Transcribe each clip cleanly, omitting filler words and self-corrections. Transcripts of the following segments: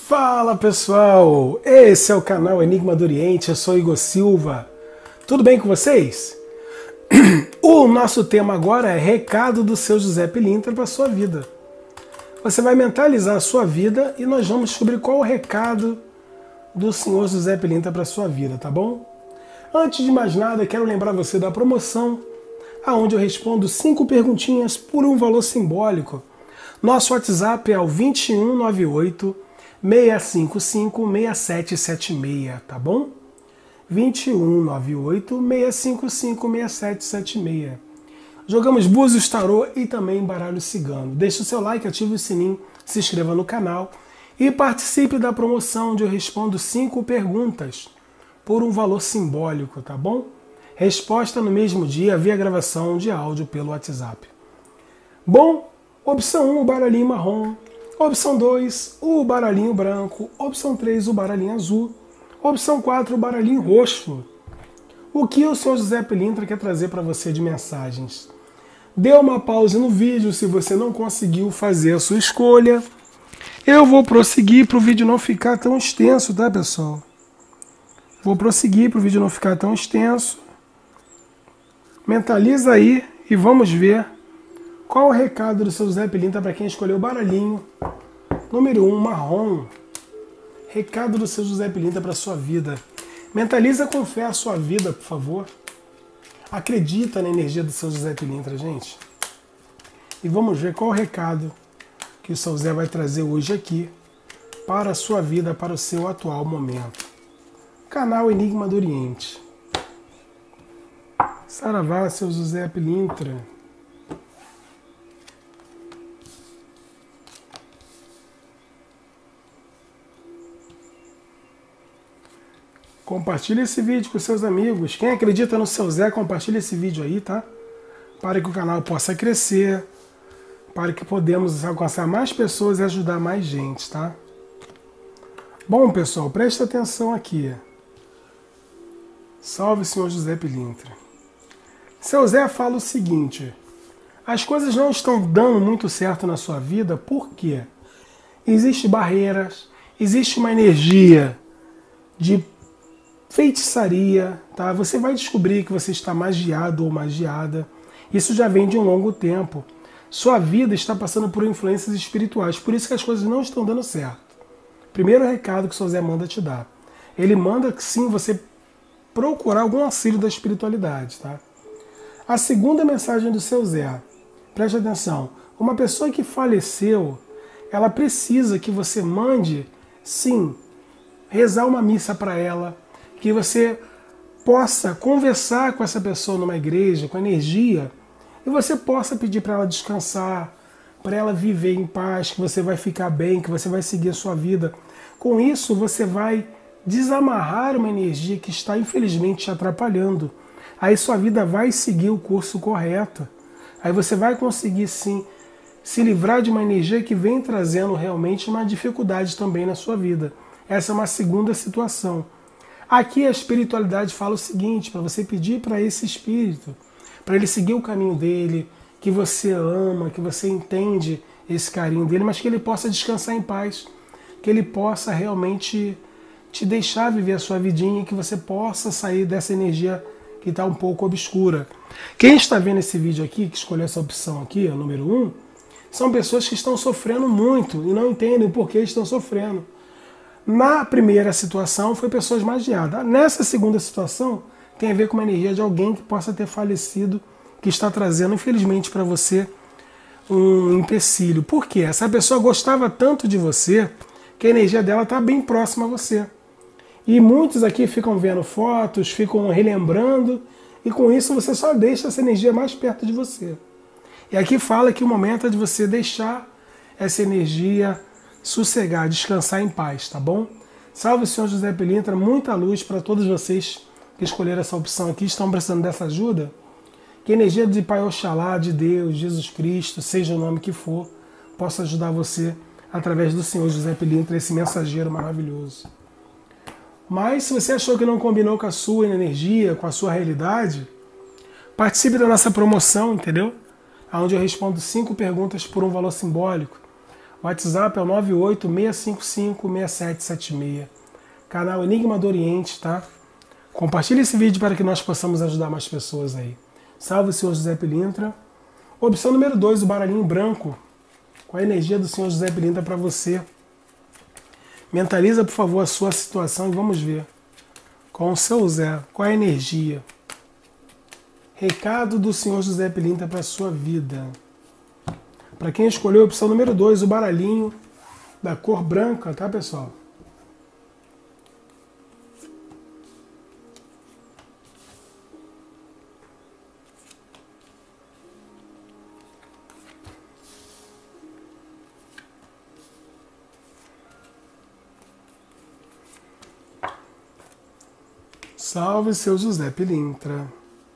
Fala pessoal, esse é o canal Enigma do Oriente, eu sou Igor Silva. Tudo bem com vocês? O nosso tema agora é recado do seu José Pilintra para a sua vida. Você vai mentalizar a sua vida e nós vamos descobrir qual o recado do senhor José Pilintra para a sua vida, tá bom? Antes de mais nada, quero lembrar você da promoção, onde eu respondo 5 perguntinhas por um valor simbólico. Nosso WhatsApp é o 2198 655 6776, tá bom? 2198 655 6776. Jogamos búzios, tarô e também baralho cigano. Deixe o seu like, ative o sininho, se inscreva no canal e participe da promoção onde eu respondo 5 perguntas por um valor simbólico, tá bom? Resposta no mesmo dia via gravação de áudio pelo WhatsApp. Bom, opção 1, o baralhinho marrom. Opção 2, o baralhinho branco. Opção 3, o baralhinho azul. Opção 4, o baralhinho roxo. O que o senhor José Pilintra quer trazer para você de mensagens? Dê uma pausa no vídeo se você não conseguiu fazer a sua escolha. Eu vou prosseguir para o vídeo não ficar tão extenso, tá, pessoal? Vou prosseguir para o vídeo não ficar tão extenso. Mentaliza aí e vamos ver qual o recado do seu José Pilintra para quem escolheu o baralhinho número 1, marrom. Recado do seu José Pilintra para a sua vida. Mentaliza com fé a sua vida, por favor. Acredita na energia do seu José Pilintra, gente. E vamos ver qual o recado que o seu José vai trazer hoje aqui para a sua vida, para o seu atual momento. Canal Enigma do Oriente. Saravá, seu José Pilintra. Compartilhe esse vídeo com seus amigos. Quem acredita no seu Zé, compartilhe esse vídeo aí, tá? Para que o canal possa crescer, para que podemos alcançar mais pessoas e ajudar mais gente, tá? Bom, pessoal, presta atenção aqui. Salve, senhor José Pilintra. Seu Zé fala o seguinte: as coisas não estão dando muito certo na sua vida, por quê? Existem barreiras, existe uma energia de feitiçaria, tá? Você vai descobrir que você está magiado ou magiada. Isso já vem de um longo tempo. Sua vida está passando por influências espirituais, por isso que as coisas não estão dando certo. Primeiro recado que o seu Zé manda te dar. Ele manda que sim, você procurar algum auxílio da espiritualidade, tá? A segunda mensagem do seu Zé, preste atenção, uma pessoa que faleceu, ela precisa que você mande, sim, rezar uma missa para ela, que você possa conversar com essa pessoa numa igreja, com energia, e você possa pedir para ela descansar, para ela viver em paz, que você vai ficar bem, que você vai seguir a sua vida. Com isso, você vai desamarrar uma energia que está, infelizmente, te atrapalhando. Aí sua vida vai seguir o curso correto. Aí você vai conseguir, sim, se livrar de uma energia que vem trazendo realmente uma dificuldade também na sua vida. Essa é uma segunda situação. Aqui a espiritualidade fala o seguinte, para você pedir para esse espírito, para ele seguir o caminho dele, que você ama, que você entende esse carinho dele, mas que ele possa descansar em paz, que ele possa realmente te deixar viver a sua vidinha e que você possa sair dessa energia que está um pouco obscura. Quem está vendo esse vídeo aqui, que escolheu essa opção aqui, a número 1, são pessoas que estão sofrendo muito e não entendem por que estão sofrendo. Na primeira situação foi pessoas magiadas. Nessa segunda situação tem a ver com uma energia de alguém que possa ter falecido, que está trazendo, infelizmente, para você um empecilho. Por quê? Essa pessoa gostava tanto de você que a energia dela está bem próxima a você. E muitos aqui ficam vendo fotos, ficam relembrando, e com isso você só deixa essa energia mais perto de você. E aqui fala que o momento é de você deixar essa energia sossegar, descansar em paz, tá bom? Salve, senhor José Pilintra, muita luz para todos vocês que escolheram essa opção aqui, estão precisando dessa ajuda. Que a energia de Pai Oxalá, de Deus, Jesus Cristo, seja o nome que for, possa ajudar você através do senhor José Pilintra, esse mensageiro maravilhoso. Mas se você achou que não combinou com a sua energia, com a sua realidade, participe da nossa promoção, entendeu? Onde eu respondo 5 perguntas por um valor simbólico. WhatsApp é o 986556776. Canal Enigma do Oriente, tá? Compartilhe esse vídeo para que nós possamos ajudar mais pessoas aí. Salve o Senhor José Pilintra. Opção número 2, o baralhinho branco. Com a energia do Senhor José Pilintra para você. Mentaliza, por favor, a sua situação e vamos ver. Com o seu Zé, qual é a energia? Recado do Senhor José Pilintra para a sua vida. Para quem escolheu a opção número 2, o baralhinho da cor branca, tá, pessoal? Salve, seu José Pilintra.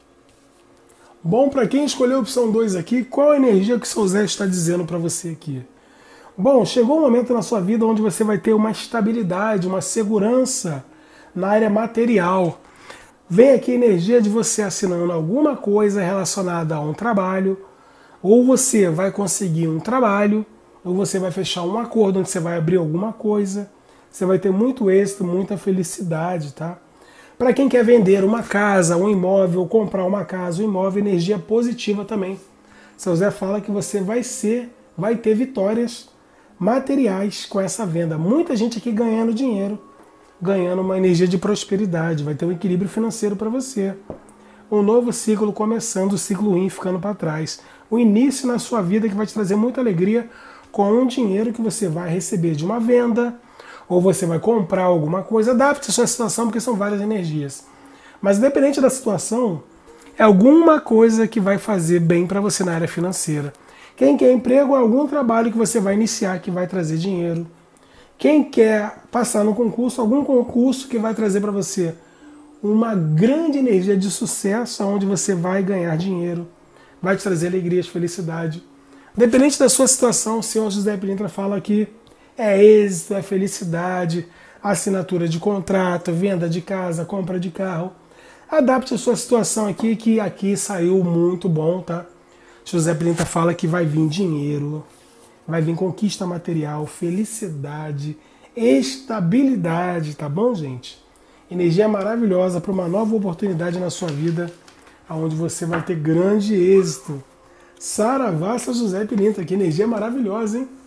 Bom, para quem escolheu a opção 2 aqui, qual a energia que o seu Zé está dizendo para você aqui? Bom, chegou um momento na sua vida onde você vai ter uma estabilidade, uma segurança na área material. Vem aqui a energia de você assinando alguma coisa relacionada a um trabalho, ou você vai conseguir um trabalho, ou você vai fechar um acordo onde você vai abrir alguma coisa. Você vai ter muito êxito, muita felicidade, tá? Para quem quer vender uma casa, um imóvel, comprar uma casa, um imóvel, energia positiva também. Seu Zé fala que você vai ter vitórias materiais com essa venda. Muita gente aqui ganhando dinheiro, ganhando uma energia de prosperidade, vai ter um equilíbrio financeiro para você. Um novo ciclo começando, o ciclo ruim ficando para trás. O início na sua vida que vai te trazer muita alegria com um dinheiro que você vai receber de uma venda, ou você vai comprar alguma coisa. Adapte a sua situação, porque são várias energias. Mas independente da situação, é alguma coisa que vai fazer bem para você na área financeira. Quem quer emprego, é algum trabalho que você vai iniciar que vai trazer dinheiro. Quem quer passar no concurso, algum concurso que vai trazer para você uma grande energia de sucesso, onde você vai ganhar dinheiro, vai te trazer alegrias, felicidade. Independente da sua situação, o Senhor José Pilintra fala que é êxito, é felicidade, assinatura de contrato, venda de casa, compra de carro. Adapte a sua situação aqui, que aqui saiu muito bom, tá? José Pilintra fala que vai vir dinheiro, vai vir conquista material, felicidade, estabilidade, tá bom, gente? Energia maravilhosa para uma nova oportunidade na sua vida, onde você vai ter grande êxito. Saravá, seu José Pilintra, que energia maravilhosa, hein?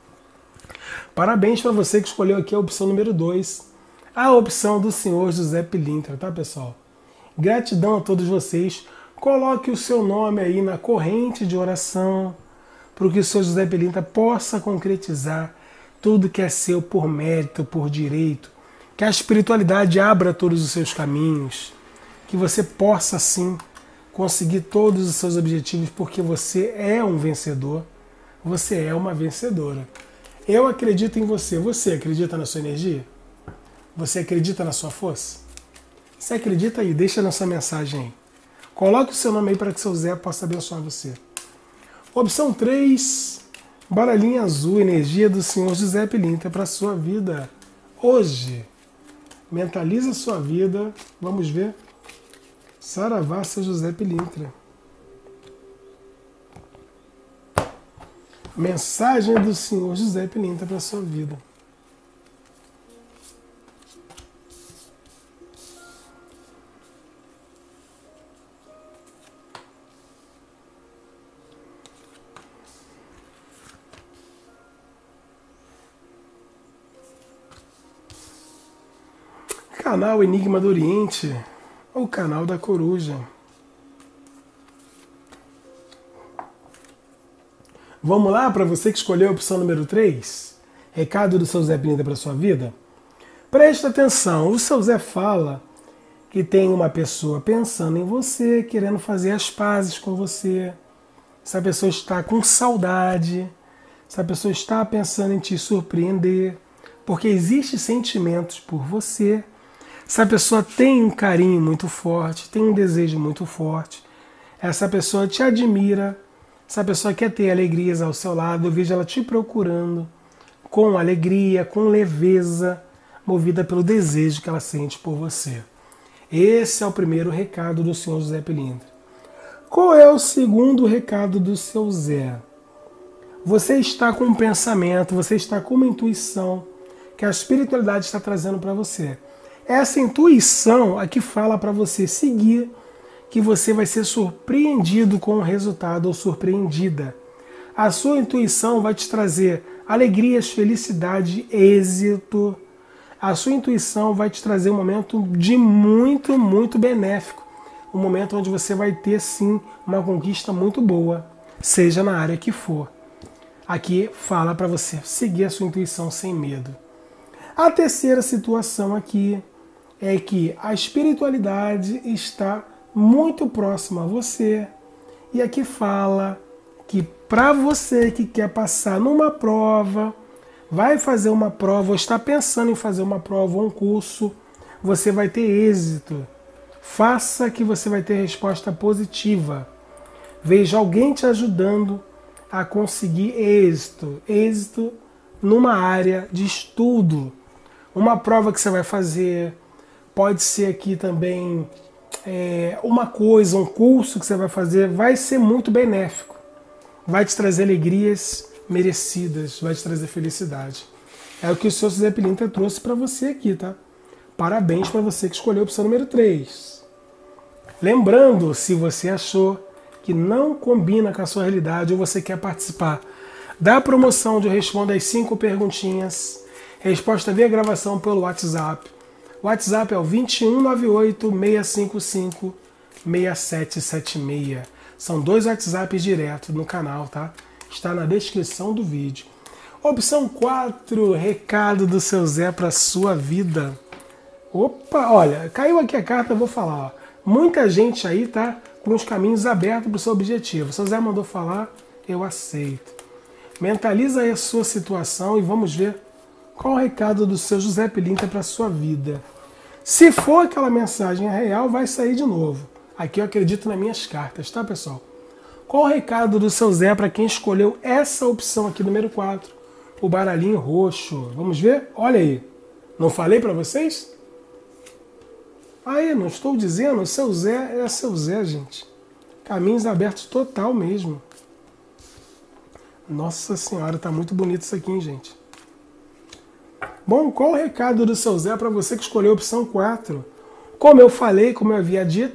Parabéns para você que escolheu aqui a opção número 2, a opção do Senhor José Pilintra, tá, pessoal? Gratidão a todos vocês. Coloque o seu nome aí na corrente de oração, para que o Senhor José Pilintra possa concretizar tudo que é seu por mérito, por direito. Que a espiritualidade abra todos os seus caminhos. Que você possa, sim, conseguir todos os seus objetivos, porque você é um vencedor. Você é uma vencedora. Eu acredito em você. Você acredita na sua energia? Você acredita na sua força? Se acredita aí, deixa na sua mensagem aí. Coloque o seu nome aí para que seu Zé possa abençoar você. Opção 3, baralhinha azul, energia do Senhor José Pilintra para a sua vida hoje. Mentaliza a sua vida. Vamos ver. Saravá, seu José Pilintra. Mensagem do Senhor José Pilintra para a sua vida. Canal Enigma do Oriente, o canal da coruja. Vamos lá, para você que escolheu a opção número 3, recado do seu Zé Pilintra para sua vida? Presta atenção, o seu Zé fala que tem uma pessoa pensando em você, querendo fazer as pazes com você. Essa pessoa está com saudade, essa pessoa está pensando em te surpreender, porque existem sentimentos por você. Essa pessoa tem um carinho muito forte, tem um desejo muito forte. Essa pessoa te admira. Essa pessoa quer ter alegrias ao seu lado, eu vejo ela te procurando com alegria, com leveza, movida pelo desejo que ela sente por você. Esse é o primeiro recado do Senhor José Pilintra. Qual é o segundo recado do seu Zé? Você está com um pensamento, você está com uma intuição que a espiritualidade está trazendo para você. Essa intuição é que fala para você seguir, que você vai ser surpreendido com o resultado ou surpreendida. A sua intuição vai te trazer alegrias, felicidade, êxito. A sua intuição vai te trazer um momento de muito, muito benéfico. Um momento onde você vai ter, sim, uma conquista muito boa, seja na área que for. Aqui fala para você seguir a sua intuição sem medo. A terceira situação aqui é que a espiritualidade está muito próxima a você. E aqui fala que para você que quer passar numa prova, vai fazer uma prova, ou está pensando em fazer uma prova ou um curso, você vai ter êxito. Faça que você vai ter resposta positiva. Veja alguém te ajudando a conseguir êxito numa área de estudo. Uma prova que você vai fazer, pode ser aqui também uma coisa, um curso que você vai fazer, vai ser muito benéfico. Vai te trazer alegrias merecidas, vai te trazer felicidade. É o que o seu José Pilintra trouxe para você aqui, tá? Parabéns para você que escolheu a opção número 3. Lembrando, se você achou que não combina com a sua realidade ou você quer participar da promoção de Eu Respondo as 5 perguntinhas, resposta via gravação pelo WhatsApp. O WhatsApp é o 2198-655-6776. São 2 WhatsApps direto no canal, tá? Está na descrição do vídeo. Opção 4, recado do seu Zé para sua vida. Opa, olha, caiu aqui a carta, eu vou falar. Ó. Muita gente aí tá com os caminhos abertos para o seu objetivo. O seu Zé mandou falar, eu aceito. Mentaliza aí a sua situação e vamos ver qual o recado do seu José Pilintra para a sua vida. Se for aquela mensagem real, vai sair de novo. Aqui eu acredito nas minhas cartas, tá, pessoal? Qual o recado do seu Zé para quem escolheu essa opção aqui, número 4? O baralhinho roxo. Vamos ver? Olha aí. Não falei para vocês? Aí, não estou dizendo? O seu Zé é seu Zé, gente. Caminhos abertos total mesmo. Nossa Senhora, tá muito bonito isso aqui, hein, gente? Bom, qual o recado do seu Zé para você que escolheu a opção 4? Como eu falei, como eu havia dito,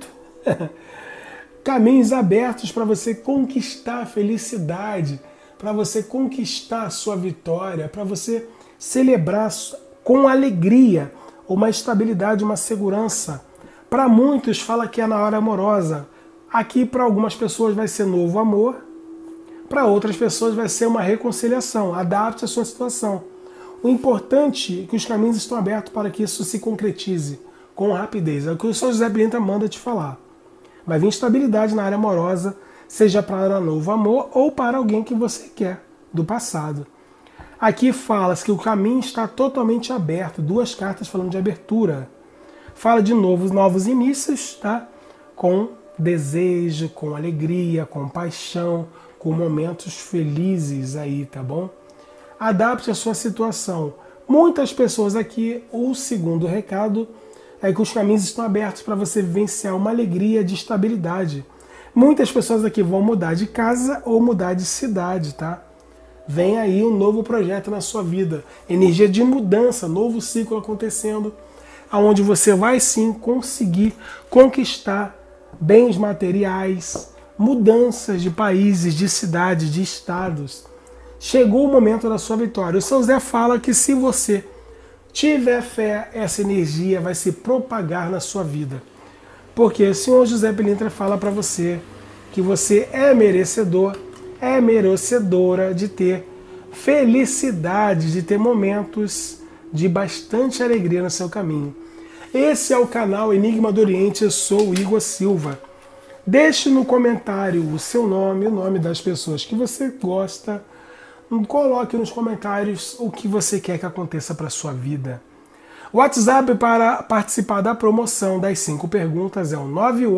caminhos abertos para você conquistar a felicidade, para você conquistar a sua vitória, para você celebrar com alegria uma estabilidade, uma segurança. Para muitos fala que é na hora amorosa. Aqui para algumas pessoas vai ser novo amor, para outras pessoas vai ser uma reconciliação. Adapte a sua situação. O importante é que os caminhos estão abertos para que isso se concretize com rapidez. É o que o São José Pilintra manda te falar. Vai vir estabilidade na área amorosa, seja para novo amor ou para alguém que você quer, do passado. Aqui fala-se que o caminho está totalmente aberto. 2 cartas falando de abertura. Fala de novos inícios, tá? Com desejo, com alegria, com paixão, com momentos felizes aí, tá bom? Adapte a sua situação. Muitas pessoas aqui, o segundo recado é que os caminhos estão abertos para você vivenciar uma alegria de estabilidade. Muitas pessoas aqui vão mudar de casa ou mudar de cidade, tá? Vem aí um novo projeto na sua vida. Energia de mudança, novo ciclo acontecendo, onde você vai sim conseguir conquistar bens materiais, mudanças de países, de cidades, de estados. Chegou o momento da sua vitória. O São Zé fala que se você tiver fé, essa energia vai se propagar na sua vida. Porque o Senhor José Pilintra fala para você que você é merecedor, é merecedora de ter felicidade, de ter momentos de bastante alegria no seu caminho. Esse é o canal Enigma do Oriente, eu sou o Igor Silva. Deixe no comentário o seu nome, o nome das pessoas que você gosta. Coloque nos comentários o que você quer que aconteça para a sua vida. O WhatsApp para participar da promoção das 5 perguntas é o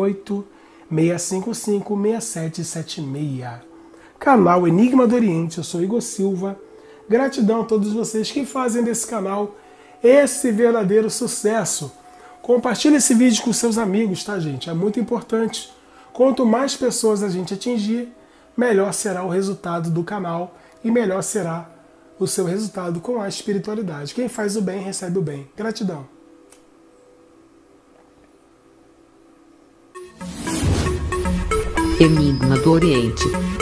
986556776. Canal Enigma do Oriente, eu sou Igor Silva. Gratidão a todos vocês que fazem desse canal esse verdadeiro sucesso. Compartilhe esse vídeo com seus amigos, tá, gente? É muito importante. Quanto mais pessoas a gente atingir, melhor será o resultado do canal e melhor será o seu resultado com a espiritualidade. Quem faz o bem, recebe o bem. Gratidão. Enigma do Oriente.